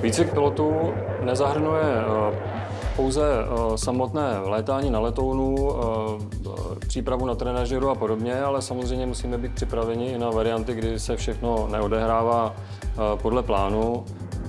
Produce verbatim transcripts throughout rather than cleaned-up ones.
Výcvik pilotů nezahrnuje pouze samotné létání na letounu, přípravu na trenažeru a podobně, ale samozřejmě musíme být připraveni i na varianty, kdy se všechno neodehrává podle plánu.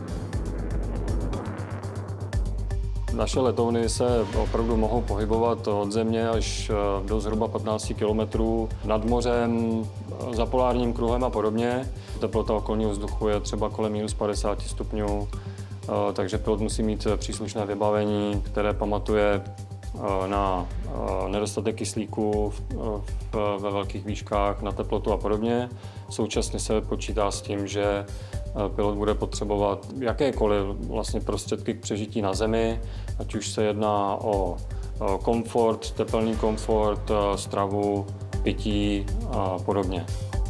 Naše letouny se opravdu mohou pohybovat od země až do zhruba patnácti kilometrů nad mořem, za polárním kruhem a podobně. Teplota okolního vzduchu je třeba kolem minus padesáti stupňů, takže pilot musí mít příslušné vybavení, které pamatuje na nedostatek kyslíku ve velkých výškách, na teplotu a podobně. Současně se počítá s tím, že pilot bude potřebovat jakékoliv vlastně prostředky k přežití na zemi, ať už se jedná o komfort, tepelný komfort, stravu, pití a podobně.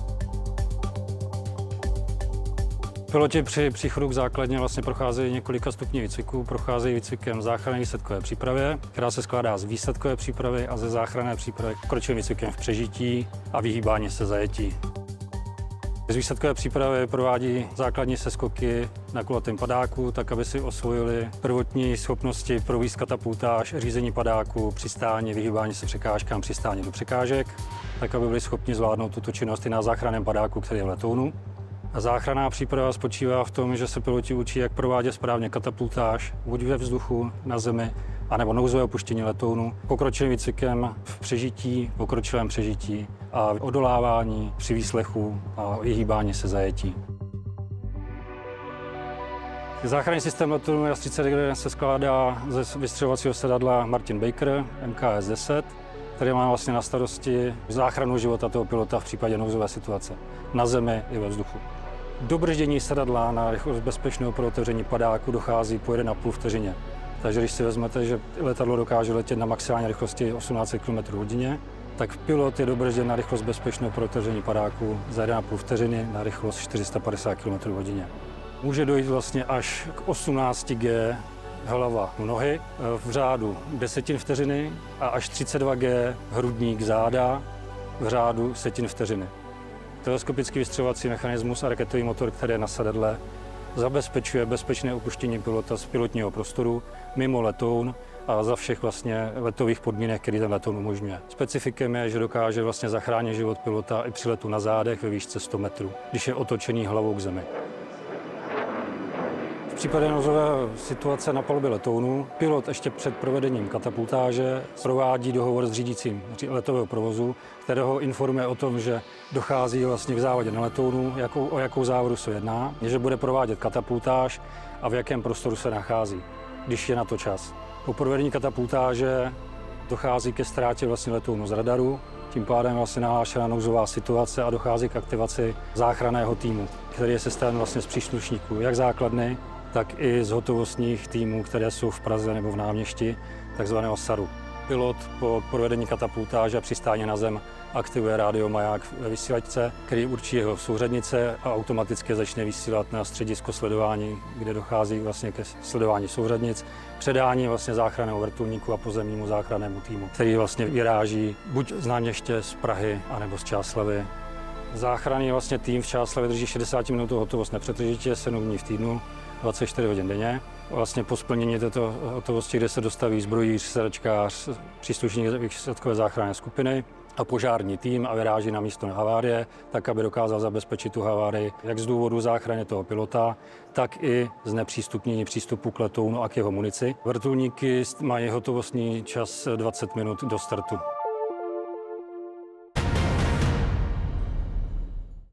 Piloti při příchodu k základně vlastně procházejí několika stupňů výcviku, procházejí výcvikem záchranné výsadkové přípravě, která se skládá z výsadkové přípravy a ze záchranné přípravy pokročilým výcvikem v přežití a vyhýbání se zajetí. Z výsadkové přípravy provádí základní seskoky na kulatém padáku, tak aby si osvojili prvotní schopnosti provízt katapultáž, řízení padáku, přistání, vyhýbání se překážkám, přistání do překážek, tak aby byli schopni zvládnout tuto činnost i na záchranném padáku, který je v letounu. A záchranná příprava spočívá v tom, že se piloti učí, jak provádět správně katapultáž, buď ve vzduchu, na zemi, anebo nouzové opuštění letounu, pokročilým výcvikem v přežití, pokročilém přežití a odolávání při výslechu a vyhýbání se zajetí. Záchranný systém letounu Jas třicet devět se skládá ze vystřelovacího sedadla Martin Baker M K S deset, který má vlastně na starosti záchranu života toho pilota v případě nouzové situace na zemi i ve vzduchu. Do brždění sedadla na rychlost bezpečného pro otevření padáku dochází po jedna a půl vteřině. Takže když si vezmete, že letadlo dokáže letět na maximální rychlosti osmnáct set kilometrů hodině, tak pilot je dobržděn na rychlost bezpečného pro otevření padáku za jedna a půl vteřiny na rychlost čtyři sta padesát kilometrů hodině. Může dojít vlastně až k osmnácti gé hlava nohy v řádu desetin vteřiny a až třicet dva gé hrudník záda v řádu setin vteřiny. Teleskopický vystřelovací mechanismus a raketový motor, který je na sedadle, zabezpečuje bezpečné opuštění pilota z pilotního prostoru mimo letoun a za všech vlastně letových podmínek, který ten letoun umožňuje. Specifikem je, že dokáže vlastně zachránit život pilota i při letu na zádech ve výšce sto metrů, když je otočený hlavou k zemi. V případě nouzové situace na palubě letounu pilot ještě před provedením katapultáže provádí dohovor s řídícím letového provozu, kterého informuje o tom, že dochází vlastně k závodě na letounu, jakou, o jakou závodu se jedná, že bude provádět katapultáž a v jakém prostoru se nachází, když je na to čas. Po provedení katapultáže dochází ke ztrátě vlastně letounu z radaru, tím pádem vlastně nahlášena nouzová situace a dochází k aktivaci záchranného týmu, který je sestaven vlastně z příslušníků jak základny, tak i z hotovostních týmů, které jsou v Praze nebo v Náměšti, takzvaného S A R U. Pilot po provedení katapultáže a přistání na zem aktivuje radiomaják ve vysílačce, který určí jeho souřadnice a automaticky začne vysílat na středisko sledování, kde dochází vlastně ke sledování souřadnic, předání vlastně záchranného vrtulníku a pozemnímu záchrannému týmu, který vlastně vyráží buď z Náměště, z Prahy, anebo z Čáslavi. Záchranný vlastně tým v Čáslavě drží šedesát minut hotovost nepřetržitě, sedm dní v týdnu, dvacet čtyři hodin denně. Vlastně po splnění této hotovosti, kde se dostaví zbrojíř, sedačkář, příslušník výsadkové záchranné skupiny a požární tým a vyráží na místo havárie, tak aby dokázal zabezpečit tu havárii jak z důvodu záchrany toho pilota, tak i znepřístupnění přístupu k letounu a k jeho munici. Vrtulníky mají hotovostní čas dvacet minut do startu.